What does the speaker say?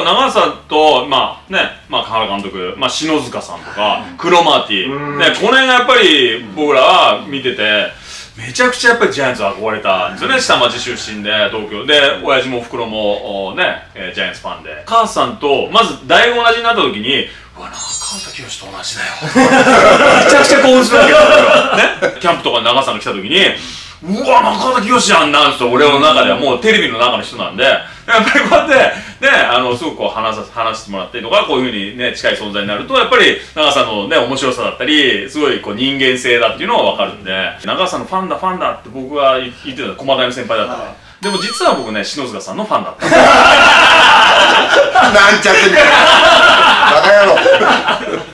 長さと、まあね、まあ、河原監督、まあ、篠塚さんとか、クロマーティ、ね、この辺がやっぱり僕らは見てて、めちゃくちゃやっぱりジャイアンツ憧れたんですよね。下町出身で、東京で、親父も袋もね、ジャイアンツファンで。母さんと、まず大学同じになった時に、うわ、中畑清と同じだよ。めちゃくちゃ興奮するわけよ、ね。キャンプとかに長さんが来た時に、うわ、中畑清やんなんですよ、俺の中ではもうテレビの中の人なんで、やっぱりこうやって、ね、すごくこう話してもらったりとか、こういうふうにね、近い存在になると、やっぱり長さんのね、面白さだったり、すごいこう人間性だっていうのがわかるんで、長さんのファンだって僕は言ってた、駒大の先輩だったから。でも実は僕ね、篠塚さんのファンだった。 なんちゃってみたいな。バカ野郎。